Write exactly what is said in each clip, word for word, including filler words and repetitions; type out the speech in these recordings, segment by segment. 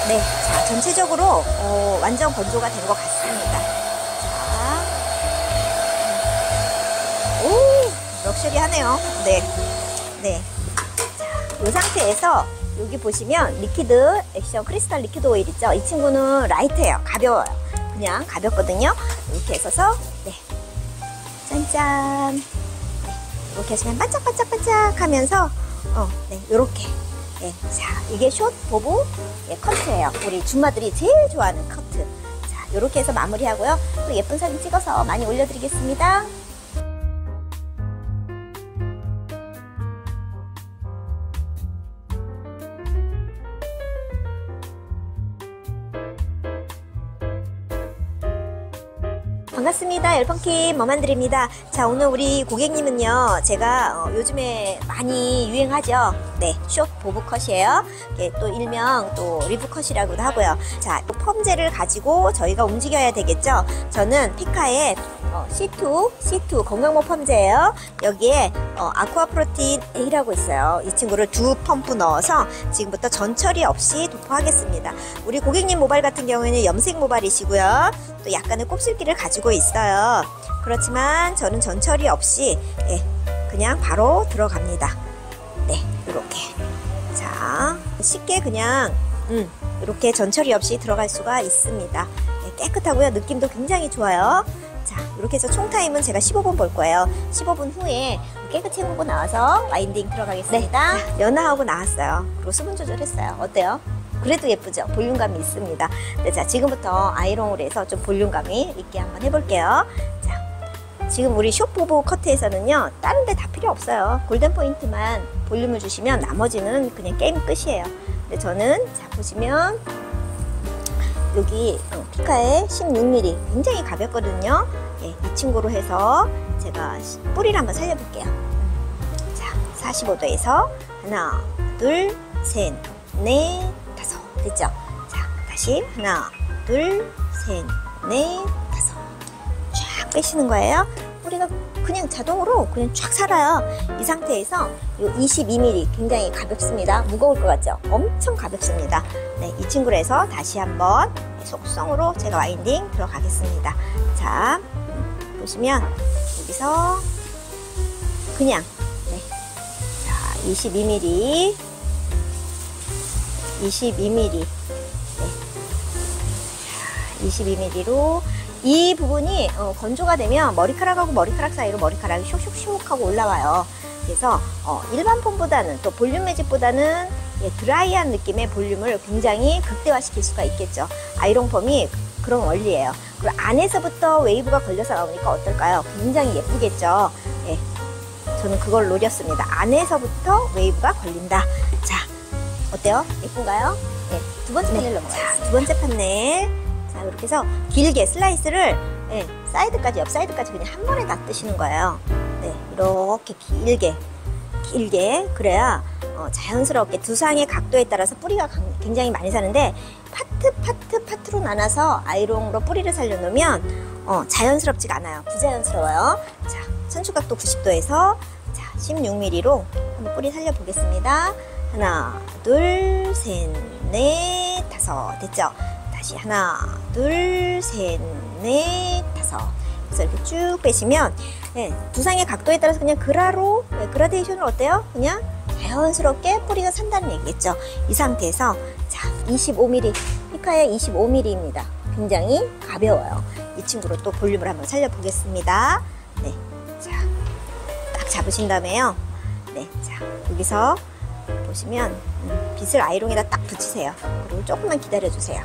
네, 자, 전체적으로 어, 완전 건조가 된 것 같습니다. 자, 오, 럭셔리하네요. 네, 네. 자, 이 상태에서 여기 보시면 리퀴드 액션 크리스탈 리퀴드 오일 있죠? 이 친구는 라이트해요. 가벼워요. 그냥 가볍거든요. 이렇게 해서서 네, 짠짠. 네, 이렇게 하시면 반짝반짝반짝 하면서 어, 네, 요렇게. 네, 자, 이게 숏 보브 예, 커트예요. 우리 줌마들이 제일 좋아하는 커트. 자, 요렇게 해서 마무리하고요. 또 예쁜 사진 찍어서 많이 올려드리겠습니다. 반갑습니다. 열펑킴 머만드립니다. 자, 오늘 우리 고객님은요, 제가 어, 요즘에 많이 유행하죠. 네, 숏 보브 컷이에요. 예, 또 일명 또 리브 컷이라고도 하고요. 자, 펌젤을 가지고 저희가 움직여야 되겠죠. 저는 피카의 어, 씨투, 씨투 건강모 펌제예요. 여기에 어, 아쿠아 프로틴 A라고 있어요. 이 친구를 두 펌프 넣어서 지금부터 전 처리 없이 도포하겠습니다. 우리 고객님 모발 같은 경우에는 염색 모발이시고요. 또 약간의 곱슬기를 가지고 있어요. 그렇지만 저는 전 처리 없이 예, 그냥 바로 들어갑니다. 네, 이렇게. 자, 쉽게 그냥 음, 이렇게 전 처리 없이 들어갈 수가 있습니다. 예, 깨끗하고요. 느낌도 굉장히 좋아요. 자, 이렇게 해서 총 타임은 제가 십오 분 볼 거예요. 십오 분 후에 깨끗이 헹구고 나와서 와인딩 들어가겠습니다. 네, 연화하고 나왔어요. 그리고 수분 조절했어요. 어때요? 그래도 예쁘죠? 볼륨감이 있습니다. 네, 자, 지금부터 아이롱으로 해서 좀 볼륨감이 있게 한번 해볼게요. 자, 지금 우리 숏보브 커트에서는요, 다른 데 다 필요 없어요. 골든 포인트만 볼륨을 주시면 나머지는 그냥 게임 끝이에요. 근데 저는, 자, 보시면 여기 피카의 십육 밀리미터 굉장히 가볍거든요. 예, 이 친구로 해서 제가 뿌리를 한번 살려볼게요. 자, 사십오 도에서 하나, 둘, 셋, 넷, 다섯. 됐죠? 자, 다시 하나, 둘, 셋, 넷, 다섯. 쫙 빼시는 거예요. 뿌리가 그냥 자동으로 그냥 쫙 살아요. 이 상태에서 이 이십이 밀리미터 굉장히 가볍습니다. 무거울 것 같죠? 엄청 가볍습니다. 네, 이 친구로 해서 다시 한번 속성으로 제가 와인딩 들어가겠습니다. 자, 보시면 여기서 그냥 네, 자, 이십이 밀리미터 이십이 밀리미터 네. 이십이 밀리미터로 이 부분이 어, 건조가 되면 머리카락하고 머리카락 사이로 머리카락이 쇽쇽쇽 하고 올라와요. 그래서 어, 일반 폼보다는 또 볼륨 매직보다는 예, 드라이한 느낌의 볼륨을 굉장히 극대화시킬 수가 있겠죠. 아이롱 폼이 그런 원리예요. 그리고 안에서부터 웨이브가 걸려서 나오니까 어떨까요? 굉장히 예쁘겠죠. 예, 저는 그걸 노렸습니다. 안에서부터 웨이브가 걸린다. 자, 어때요? 예쁜가요? 네, 두 번째 판넬 넘어가요. 자, 두 번째 판넬. 자, 이렇게 해서 길게 슬라이스를 네, 사이드까지, 옆 사이드까지 그냥 한 번에 다 뜨시는 거예요. 네, 이렇게 길게, 길게. 그래야 어, 자연스럽게 두상의 각도에 따라서 뿌리가 굉장히 많이 사는데 파트, 파트, 파트로 나눠서 아이롱으로 뿌리를 살려놓으면 어, 자연스럽지가 않아요. 부자연스러워요. 자, 선축각도 구십 도에서 자, 십육 밀리미터로 한번 뿌리 살려보겠습니다. 하나, 둘, 셋, 넷, 다섯. 됐죠? 다시 하나, 둘, 셋, 넷, 다섯. 그래서 이렇게 쭉 빼시면 네, 두상의 각도에 따라서 그냥 그라로 네, 그라데이션을 어때요? 그냥 자연스럽게 뿌리가 산다는 얘기겠죠. 이 상태에서 자, 이십오 밀리미터 피카의 이십오 밀리미터입니다. 굉장히 가벼워요. 이 친구로 또 볼륨을 한번 살려보겠습니다. 네, 자, 딱 잡으신 다음에요. 네, 자, 여기서 보시면 음, 빗을 아이롱에다 딱 붙이세요. 그리고 조금만 기다려주세요.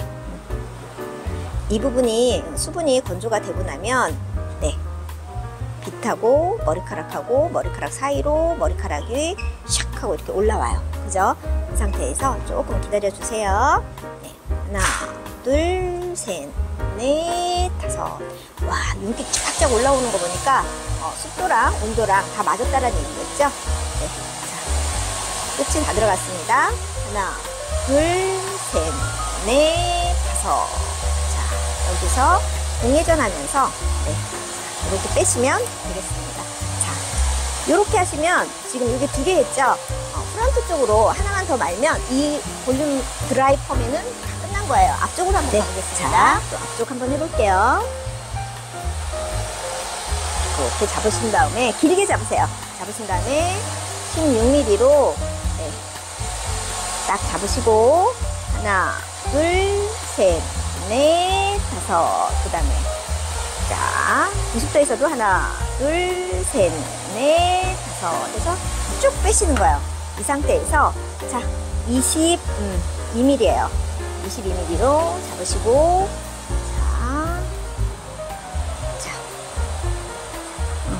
이 부분이 수분이 건조가 되고 나면 네, 빗하고 머리카락하고 머리카락 사이로 머리카락이 샥 하고 이렇게 올라와요. 그죠? 이 상태에서 조금 기다려주세요. 네, 하나, 둘, 셋, 넷, 다섯. 와, 윤기 쫙쫙 올라오는 거 보니까 어, 습도랑 온도랑 다 맞았다는 얘기겠죠? 네, 자, 끝이 다 들어갔습니다. 하나, 둘, 셋, 넷, 다섯. 자, 여기서 공회전 하면서 네, 이렇게 빼시면 되겠습니다. 자, 이렇게 하시면 지금 여기 두 개 했죠? 어, 프런트 쪽으로 하나만 조금만 더 말면 이 볼륨 드라이 펌에는 다 끝난 거예요. 앞쪽으로 한번 네. 가보겠습니다. 자, 또 앞쪽 한번 해볼게요. 이렇게 잡으신 다음에 길게 잡으세요. 잡으신 다음에 십육 밀리미터로 네, 딱 잡으시고 하나, 둘, 셋, 넷, 다섯. 그 다음에 자 구십 도에서도 하나, 둘, 셋, 넷, 다섯 해서 쭉 빼시는 거예요. 이 상태에서 자 이십이 밀리미터예요. 이십이 밀리미터로 잡으시고 자, 자 음.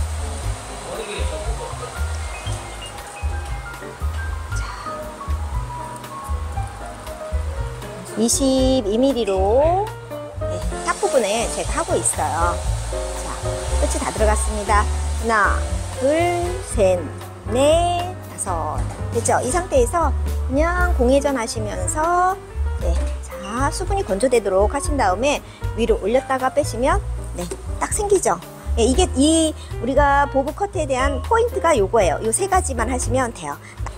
자, 이십이 밀리미터로 네, 탑 부분에 제가 하고 있어요. 자, 끝이 다 들어갔습니다. 하나, 둘, 셋, 넷, 다섯. 됐죠? 이 상태에서 그냥 공회전 하시면서 네, 자 수분이 건조되도록 하신 다음에 위로 올렸다가 빼시면 네, 딱 생기죠? 네, 이게 이 우리가 보브 커트에 대한 포인트가 요거예요. 요 세 가지만 하시면 돼요.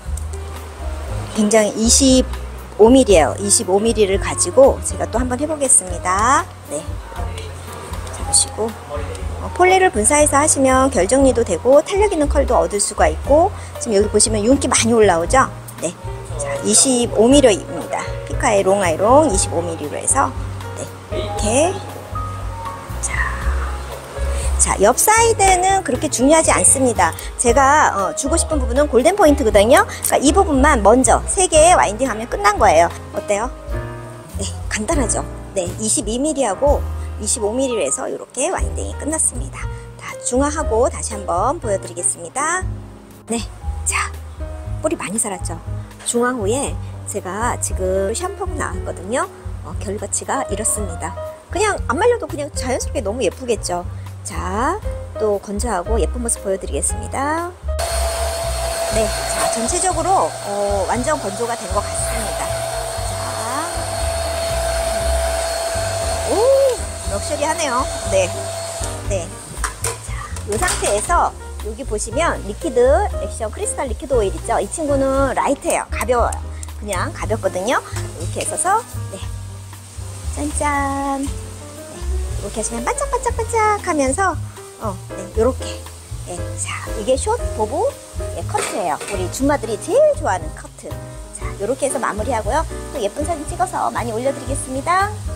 굉장히 이십오 밀리미터예요. 이십오 밀리미터를 가지고 제가 또 한번 해보겠습니다. 네, 잡으시고 어, 폴리를 분사해서 하시면 결 정리도 되고 탄력 있는 컬도 얻을 수가 있고 지금 여기 보시면 윤기 많이 올라오죠? 네, 자 이십오 밀리미터입니다. 피카의 롱 아이롱 이십오 밀리미터로 해서 네, 이렇게 자, 자, 옆 사이드는 그렇게 중요하지 않습니다. 제가 어, 주고 싶은 부분은 골든 포인트거든요. 그러니까 이 부분만 먼저 세 개의 와인딩 하면 끝난 거예요. 어때요? 네, 간단하죠? 네, 이십이 밀리미터하고 이십오 밀리미터로 해서 이렇게 와인딩이 끝났습니다. 다 중화하고 다시 한번 보여드리겠습니다. 네, 자, 뿔이 많이 살았죠? 중화 후에 제가 지금 샴푸가 나왔거든요. 어, 결과치가 이렇습니다. 그냥 안 말려도 그냥 자연스럽게 너무 예쁘겠죠? 자, 또 건조하고 예쁜 모습 보여드리겠습니다. 네, 자, 전체적으로 어, 완전 건조가 된 것 같습니다. 자, 오, 럭셔리하네요. 네, 네. 자, 이 상태에서 여기 보시면 리퀴드 액션 크리스탈 리퀴드 오일 있죠? 이 친구는 라이트해요. 가벼워요. 그냥 가볍거든요. 이렇게 해서 네, 짠짠. 네, 이렇게 하시면 반짝반짝반짝 하면서 어, 네, 요렇게 네, 자, 이게 숏 보브 네, 커트예요. 우리 줌마들이 제일 좋아하는 커트. 자, 요렇게 해서 마무리하고요. 또 예쁜 사진 찍어서 많이 올려드리겠습니다.